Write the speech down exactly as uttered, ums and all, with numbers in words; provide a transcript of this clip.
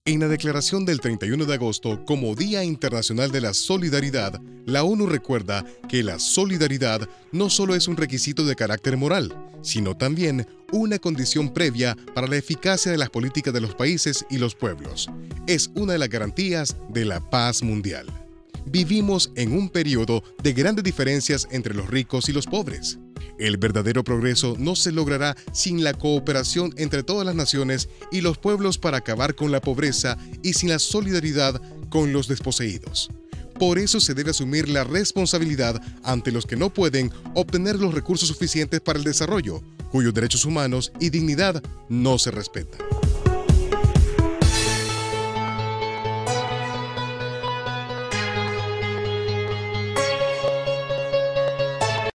En la declaración del treinta y uno de agosto como Día Internacional de la Solidaridad, la ONU recuerda que la solidaridad no solo es un requisito de carácter moral, sino también una condición previa para la eficacia de las políticas de los países y los pueblos. Es una de las garantías de la paz mundial. Vivimos en un periodo de grandes diferencias entre los ricos y los pobres. El verdadero progreso no se logrará sin la cooperación entre todas las naciones y los pueblos para acabar con la pobreza y sin la solidaridad con los desposeídos. Por eso se debe asumir la responsabilidad ante los que no pueden obtener los recursos suficientes para el desarrollo, cuyos derechos humanos y dignidad no se respetan.